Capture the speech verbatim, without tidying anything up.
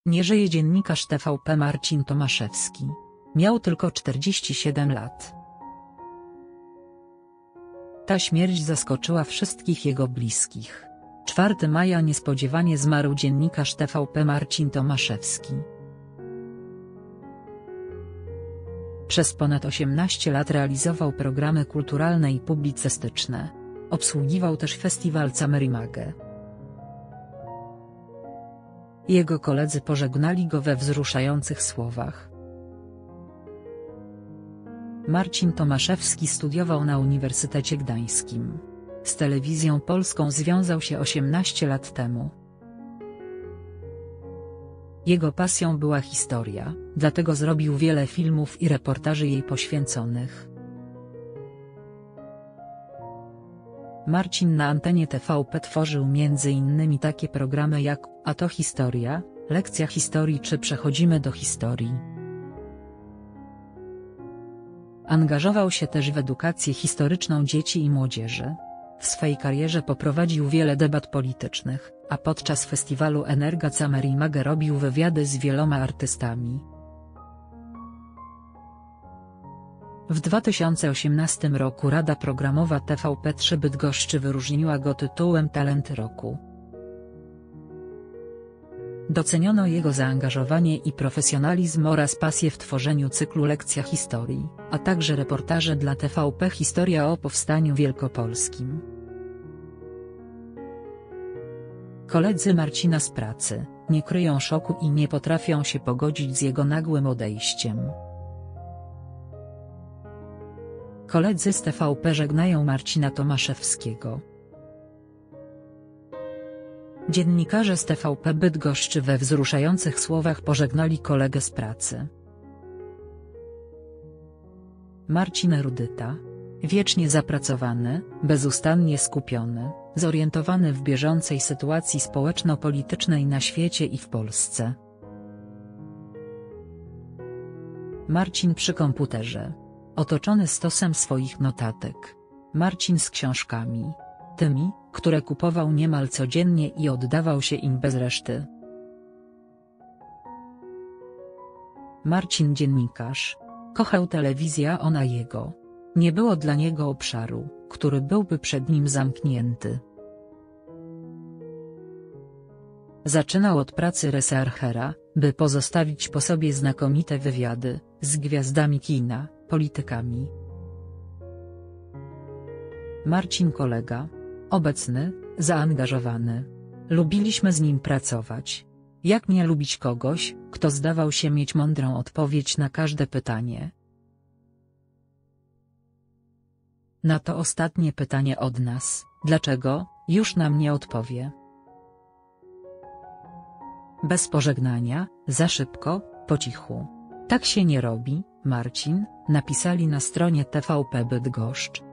Nie żyje dziennikarz T V P Marcin Tomaszewski. Miał tylko czterdzieści siedem lat. Ta śmierć zaskoczyła wszystkich jego bliskich. czwartego maja niespodziewanie zmarł dziennikarz T V P Marcin Tomaszewski. Przez ponad osiemnaście lat realizował programy kulturalne i publicystyczne. Obsługiwał też festiwal Camerimage. Jego koledzy pożegnali go we wzruszających słowach. Marcin Tomaszewski studiował na Uniwersytecie Gdańskim. Z Telewizją Polską związał się osiemnaście lat temu. Jego pasją była historia, dlatego zrobił wiele filmów i reportaży jej poświęconych. Marcin na antenie T V P tworzył między innymi takie programy jak A to historia, Lekcja historii czy Przechodzimy do historii. Angażował się też w edukację historyczną dzieci i młodzieży. W swej karierze poprowadził wiele debat politycznych, a podczas festiwalu Energa Camerimage robił wywiady z wieloma artystami. W dwa tysiące osiemnastym roku Rada Programowa T V P trzy Bydgoszczy wyróżniła go tytułem Talent Roku. Doceniono jego zaangażowanie i profesjonalizm oraz pasję w tworzeniu cyklu Lekcja historii, a także reportaże dla T V P Historia o powstaniu wielkopolskim. Koledzy Marcina z pracy nie kryją szoku i nie potrafią się pogodzić z jego nagłym odejściem. Koledzy z T V P żegnają Marcina Tomaszewskiego. Dziennikarze z T V P Bydgoszczy we wzruszających słowach pożegnali kolegę z pracy. Marcin erudyta. Wiecznie zapracowany, bezustannie skupiony, zorientowany w bieżącej sytuacji społeczno-politycznej na świecie i w Polsce. Marcin przy komputerze. Otoczony stosem swoich notatek. Marcin z książkami. Tymi, które kupował niemal codziennie i oddawał się im bez reszty. Marcin dziennikarz. Kochał telewizję, ona jego. Nie było dla niego obszaru, który byłby przed nim zamknięty. Zaczynał od pracy researchera, by pozostawić po sobie znakomite wywiady z gwiazdami kina, politykami. Marcin kolega. Obecny, zaangażowany. Lubiliśmy z nim pracować. Jak nie lubić kogoś, kto zdawał się mieć mądrą odpowiedź na każde pytanie? Na to ostatnie pytanie od nas, dlaczego, już nam nie odpowie. Bez pożegnania, za szybko, po cichu. Tak się nie robi, Marcin, napisali na stronie T V P Bydgoszcz.